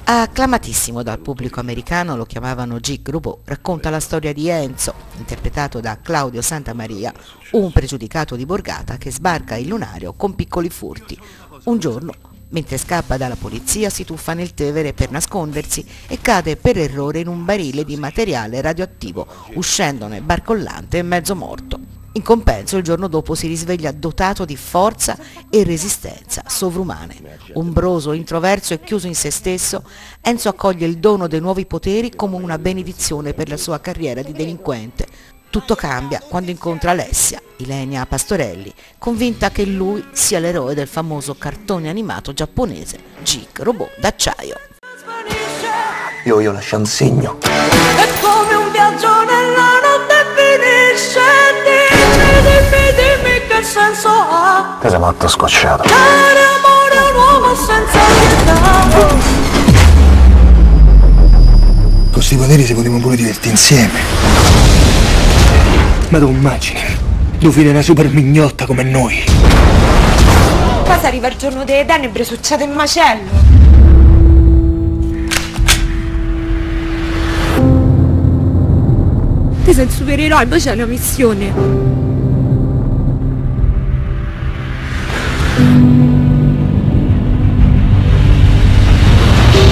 Acclamatissimo dal pubblico americano, lo chiamavano Gic Robot, racconta la storia di Enzo, interpretato da Claudio Santamaria, un pregiudicato di borgata che sbarca il lunario con piccoli furti. Un giorno, mentre scappa dalla polizia, si tuffa nel Tevere per nascondersi e cade per errore in un barile di materiale radioattivo, uscendone barcollante e mezzo morto. In compenso, il giorno dopo si risveglia dotato di forza e resistenza sovrumane. Ombroso, introverso e chiuso in se stesso, Enzo accoglie il dono dei nuovi poteri come una benedizione per la sua carriera di delinquente. Tutto cambia quando incontra Alessia, Ilenia Pastorelli, convinta che lui sia l'eroe del famoso cartone animato giapponese Gic Robot d'acciaio. Io lascio un segno. È come un viaggio nella notte finisce. Dimmi che senso ha. Te sei matto scocciato. Dare amore a un uomo senza pietà. Con questi poteri si potremmo pure divertire insieme. Ma tu immagini, tu fai una super mignotta come noi. Poi se arriva il giorno delle tenebre succede il macello. Ti sei il supereroe, poi c'è una missione.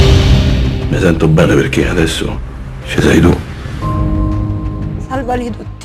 Mi sento bene perché adesso ci sei tu. Salvali tutti.